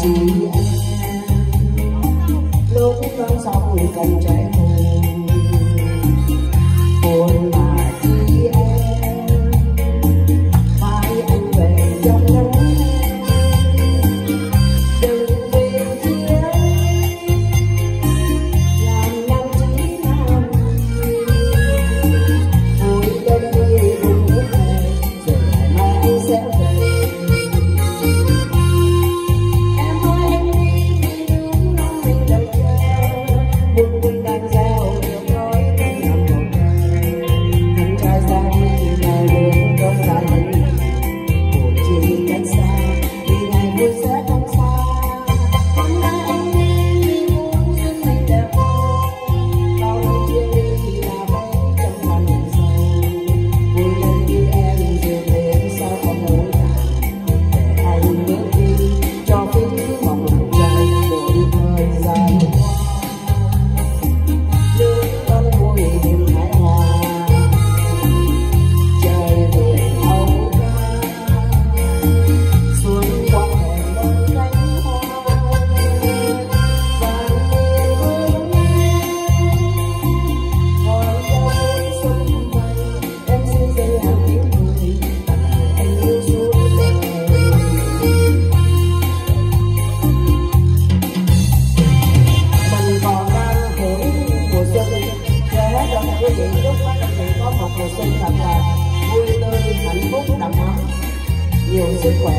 lúc cơn sóng cần trái hồn buồn mà chi em phải anh về trong nắng đừng vì chia làm nhân trí nam vui đến đi cùng nước này rồi ngày mai anh sẽ về. Chúc mùa xuân thật là vui tươi, hạnh phúc, đầm ấm, nhiều sức khỏe.